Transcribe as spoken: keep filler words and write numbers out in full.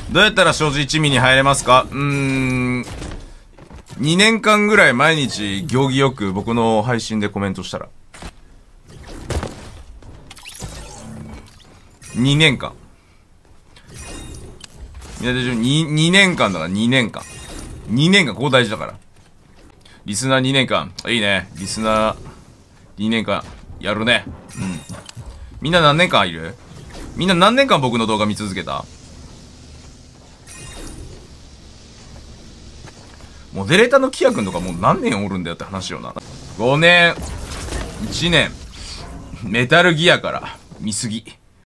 どうやったら所持一味に入れますか？うーん。にねんかんぐらい毎日行儀よく僕の配信でコメントしたら。にねんかん。みんな大丈夫？ に、にねんかんだからにねんかん。にねんかん、ここ大事だから。リスナーにねんかん。いいね。リスナーにねんかん。やるね。うん。みんな何年間いる？みんな何年間僕の動画見続けた？モデレーターのキヤ君とかもう何年おるんだよって話よな。ごねん、いちねん、メタルギアから見すぎ。